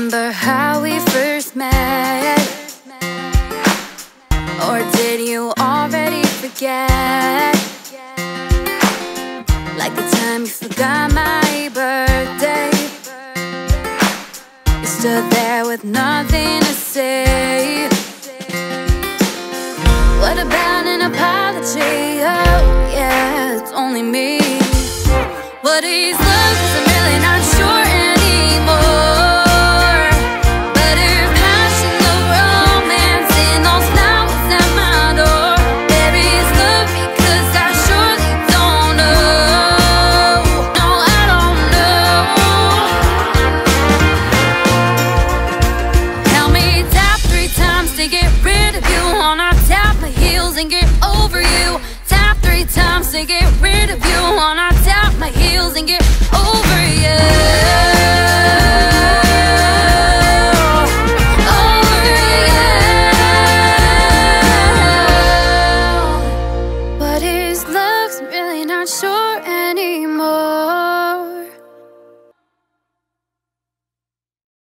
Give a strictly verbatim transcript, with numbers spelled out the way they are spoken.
remember how we first met? Or did you already forget? Like the time you forgot my birthday. You stood there with nothing to say. What about an apology? Oh yeah, it's only me. What is love? 'Cause I'm really not sure.